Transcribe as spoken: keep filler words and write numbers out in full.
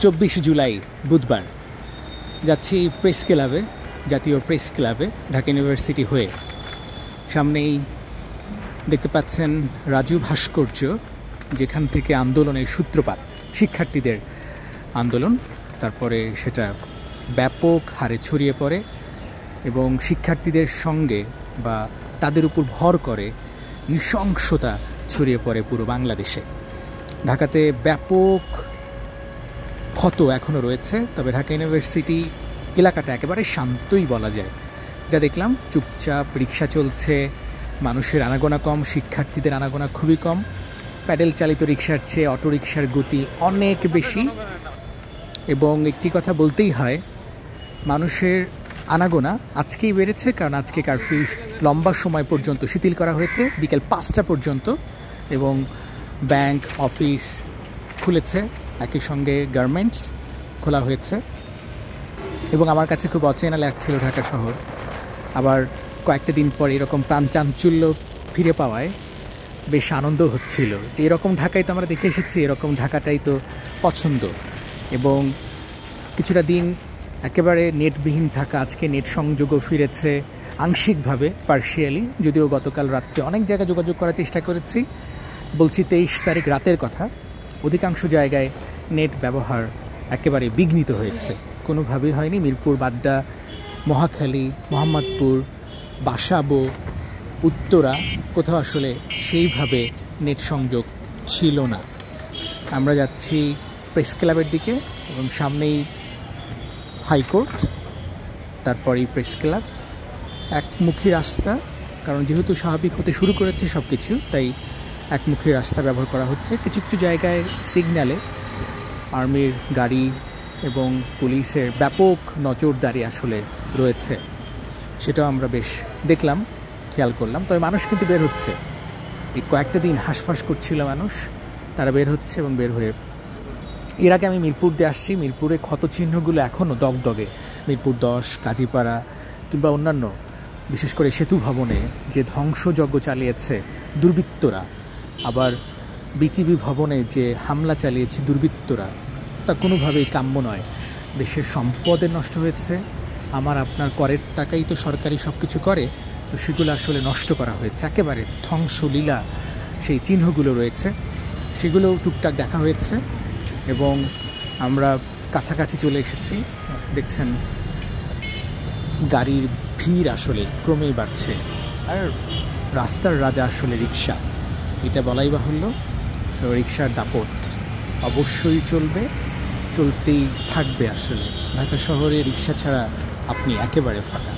চব্বিশে জুলাই বুধবার যাচ্ছি প্রেস ক্লাবে, জাতীয় প্রেস ক্লাবে ঢাকা ইউনিভার্সিটি হয়ে। সামনেই দেখতে পাচ্ছেন রাজু ভাস্কর্য, যেখান থেকে আন্দোলনের সূত্রপাত, শিক্ষার্থীদের আন্দোলন, তারপরে সেটা ব্যাপক হারে ছড়িয়ে পড়ে এবং শিক্ষার্থীদের সঙ্গে বা তাদের উপর ভর করে নৃশংসতা ছড়িয়ে পড়ে পুরো বাংলাদেশে। ঢাকাতে ব্যাপক ক্ষত এখনও রয়েছে, তবে ঢাকা ইউনিভার্সিটি এলাকাটা একেবারে শান্তই বলা যায়। যা দেখলাম, চুপচাপ রিক্সা চলছে, মানুষের আনাগোনা কম, শিক্ষার্থীদের আনাগোনা খুবই কম। প্যাডেল চালিত রিক্সার চেয়ে অটোরিকশার গতি অনেক বেশি। এবং একটি কথা বলতেই হয়, মানুষের আনাগোনা আজকেই বেড়েছে, কারণ আজকে কারফিউ লম্বা সময় পর্যন্ত শিথিল করা হয়েছে, বিকেল পাঁচটা পর্যন্ত, এবং ব্যাংক, অফিস খুলেছে, একই সঙ্গে গার্মেন্টস খোলা হয়েছে। এবং আমার কাছে খুব অচেনা লাগছিল ঢাকা শহর, আবার কয়েকটা দিন পর এরকম প্রাণচাঞ্চল্য ফিরে পাওয়ায় বেশ আনন্দ হচ্ছিল যে এরকম ঢাকায় তো আমরা দেখে এসেছি, এরকম ঢাকাটাই তো পছন্দ। এবং কিছুটা দিন একেবারে নেটবিহীন থাকা, আজকে নেট সংযোগও ফিরেছে আংশিকভাবে, পার্শিয়ালি, যদিও গতকাল রাত্রে অনেক জায়গায় যোগাযোগ করার চেষ্টা করেছি। বলছি তেইশ তারিখ রাতের কথা, অধিকাংশ জায়গায় নেট ব্যবহার একেবারে বিঘ্নিত হয়েছে, কোনোভাবেই হয়নি। মিরপুর, বাড্ডা, মহাখালী, মোহাম্মদপুর, বাসাবো, উত্তরা কোথাও আসলে সেইভাবে নেট সংযোগ ছিল না। আমরা যাচ্ছি প্রেস ক্লাবের দিকে এবং সামনেই হাইকোর্ট, তারপরেই প্রেস ক্লাব। একমুখী রাস্তা, কারণ যেহেতু স্বাভাবিক হতে শুরু করেছে সব কিছু, তাই একমুখী রাস্তা ব্যবহার করা হচ্ছে। কিছু কিছু জায়গায় সিগন্যালে আর্মির গাড়ি এবং পুলিশের ব্যাপক নজরদারি আসলে রয়েছে, সেটাও আমরা বেশ দেখলাম, খেয়াল করলাম। তবে মানুষ কিন্তু বের হচ্ছে, এই কয়েকটা দিন হাঁসফাঁস করছিল মানুষ, তারা বের হচ্ছে এবং বের হয়ে। এর আগে আমি মিরপুর দিয়ে আসছি, মিরপুরে ক্ষতচিহ্নগুলো এখনও দগদগে। মিরপুর দশ, কাজীপাড়া কিংবা অন্যান্য, বিশেষ করে সেতু ভবনে যে ধ্বংসযজ্ঞ চালিয়েছে দুর্বৃত্তরা, আবার বিটিভি ভবনে যে হামলা চালিয়েছে দুর্বৃত্তরা, তা কোনোভাবেই কাম্য নয়। দেশের সম্পদের নষ্ট হয়েছে, আমার আপনার করের টাকাই তো সরকারি সব কিছু করে, তো সেগুলো আসলে নষ্ট করা হয়েছে, একেবারে ধ্বংসলীলা সেই চিহ্নগুলো রয়েছে, সেগুলো টুকটাক দেখা হয়েছে। এবং আমরা কাছাকাছি চলে এসেছি, দেখছেন গাড়ির ভিড় আসলে ক্রমেই বাড়ছে। আর রাস্তার রাজা আসলে রিক্সা, এটা বলাই বাহুল্য। সো রিক্সার দাপট অবশ্যই চলবে, চলতেই থাকবে। আসলে ঢাকা শহরে রিক্সা ছাড়া আপনি একেবারে ফাঁকা।